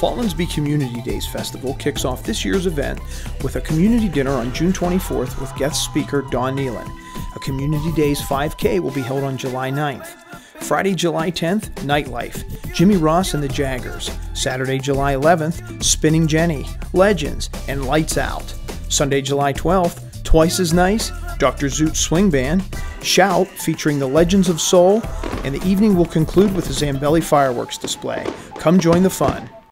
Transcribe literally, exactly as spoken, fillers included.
Follansbee Community Days Festival kicks off this year's event with a community dinner on June twenty-fourth with guest speaker Dawn Nealon. A Community Days five K will be held on July ninth. Friday, July tenth, Nightlife, Jimmy Ross and the Jaggers. Saturday, July eleventh, Spinning Jenny, Legends, and Lights Out. Sunday, July twelfth, Twice as Nice, Doctor Zoot's Swing Band, Shout featuring the Legends of Soul, and the evening will conclude with a Zambelli fireworks display. Come join the fun.